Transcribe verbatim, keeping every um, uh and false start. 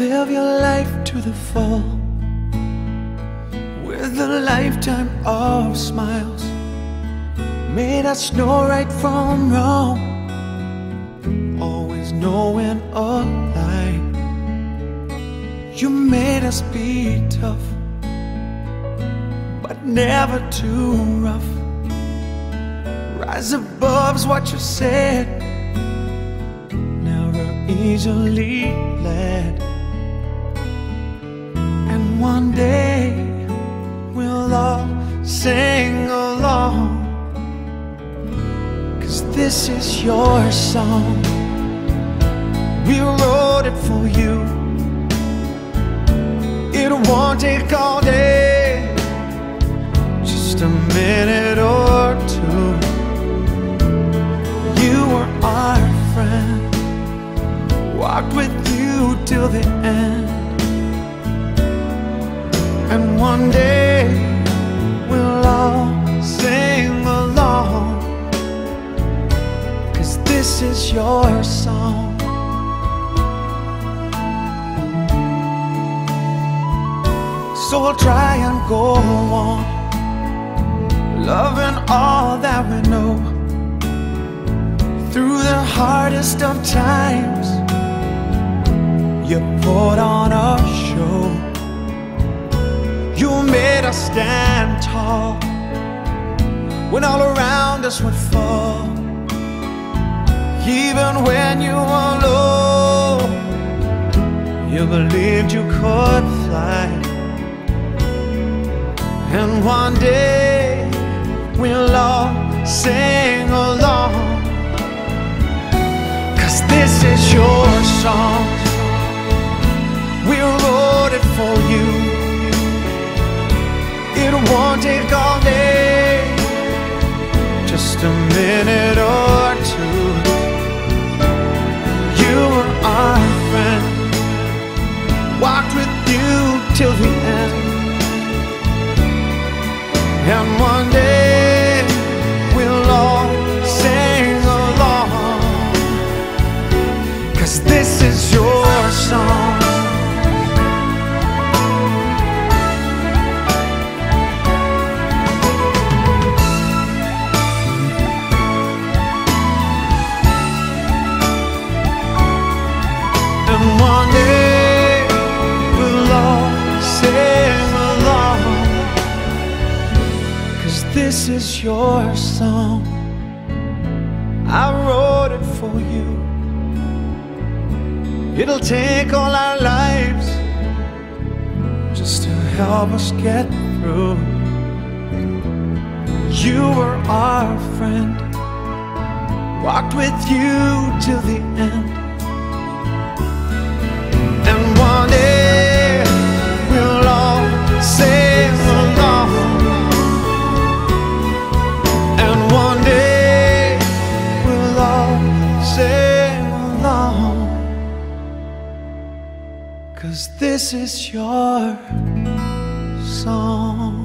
live your life to the full, with a lifetime of smiles. Made us know right from wrong, always knowing a lie. You made us be tough, but never too rough. Rise above's what you said, never easily led. And one day we'll all sing along, 'cause this is your song. We wrote it for you. It won't take all day, just a minute or two. You were our friend, walked with you till the end. And one day we'll all sing along, 'cause this is your song. So we'll try and go on, loving all that we know. Through the hardest of times, you put on a show. You made us stand tall when all around us would fall. Even when you were low, you believed you could fly. And one day we'll all sing along, 'cause this is your song. We wrote it for you. It won't take all day, just a minute or two. You were our friend, walked with you till the end. And one day we'll all sing along, 'cause this is your song. And one day we'll all sing along, 'cause this is your song. I wrote it for you. It'll take all our lives just to help us get through. You were our friend, walked with you till the end. And one day we'll all sing along, and one day we'll all sing along, 'cause this is your song.